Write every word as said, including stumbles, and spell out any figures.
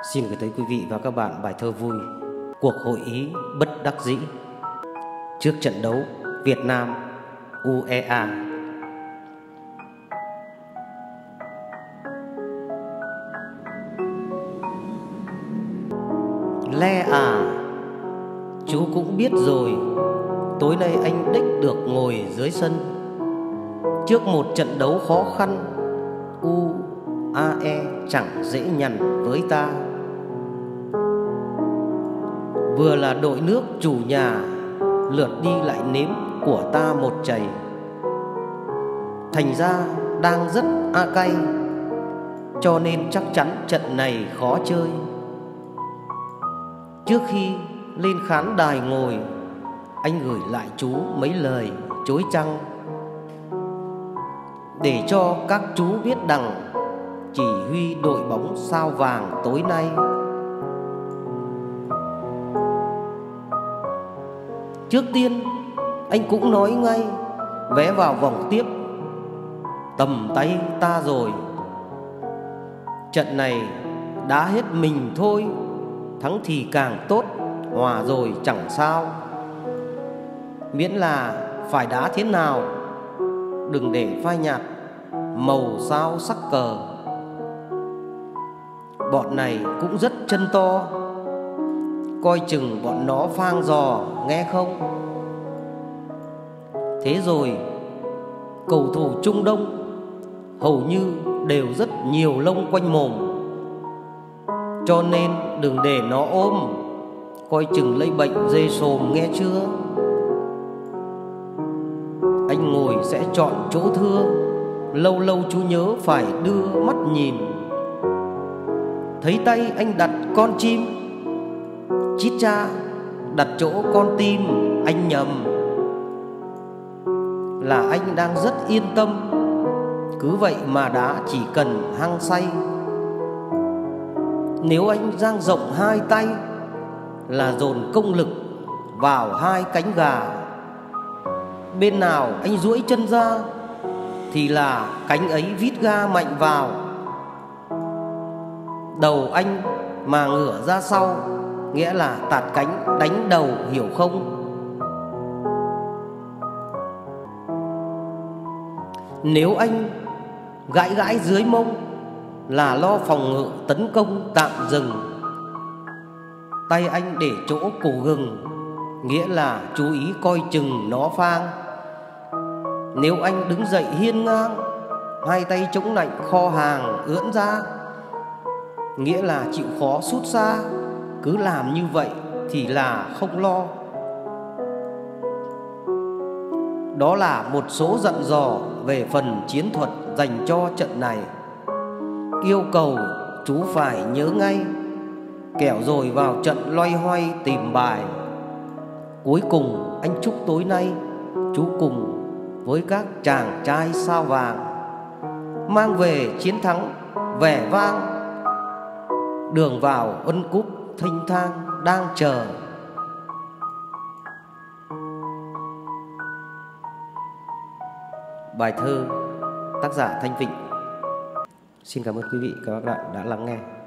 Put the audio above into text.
Xin gửi tới quý vị và các bạn bài thơ vui Cuộc hội ý bất đắc dĩ trước trận đấu Việt Nam u e a. Le à, chú cũng biết rồi, tối nay anh đích được ngồi dưới sân trước một trận đấu khó khăn. u a e chẳng dễ nhằn với ta. Vừa là đội nước chủ nhà, lượt đi lại nếm của ta một chày. Thành ra đang rất a cay, cho nên chắc chắn trận này khó chơi. Trước khi lên khán đài ngồi, anh gửi lại chú mấy lời chối chăng, để cho các chú biết đằng chỉ huy đội bóng sao vàng tối nay. Trước tiên anh cũng nói ngay, vé vào vòng tiếp tầm tay ta rồi. Trận này đá hết mình thôi, thắng thì càng tốt, hòa rồi chẳng sao. Miễn là phải đá thế nào, đừng để phai nhạt màu sao sắc cờ. Bọn này cũng rất chân to, coi chừng bọn nó phang dò, nghe không? Thế rồi cầu thủ Trung Đông hầu như đều rất nhiều lông quanh mồm, cho nên đừng để nó ôm, coi chừng lấy bệnh dê sồm, nghe chưa? Anh ngồi sẽ chọn chỗ thưa, lâu lâu chú nhớ phải đưa mắt nhìn. Thấy tay anh đặt con chim, chít cha đặt chỗ con tim anh nhầm. Là anh đang rất yên tâm, cứ vậy mà đá chỉ cần hăng say. Nếu anh dang rộng hai tay là dồn công lực vào hai cánh gà. Bên nào anh duỗi chân ra thì là cánh ấy vít ga mạnh vào. Đầu anh mà ngửa ra sau, nghĩa là tạt cánh đánh đầu, hiểu không? Nếu anh gãi gãi dưới mông là lo phòng ngự tấn công tạm dừng. Tay anh để chỗ cổ gừng, nghĩa là chú ý coi chừng nó phang. Nếu anh đứng dậy hiên ngang, hai tay chống lạnh kho hàng ưỡn ra, nghĩa là chịu khó sút xa. Cứ làm như vậy thì là không lo. Đó là một số dặn dò về phần chiến thuật dành cho trận này. Yêu cầu chú phải nhớ ngay, kẻo rồi vào trận loay hoay tìm bài. Cuối cùng anh chúc tối nay chú cùng với các chàng trai sao vàng mang về chiến thắng vẻ vang. Đường vào Ân Cúp thênh thang đang chờ. Bài thơ tác giả Thanh Vịnh. Xin cảm ơn quý vị và các bạn đã lắng nghe.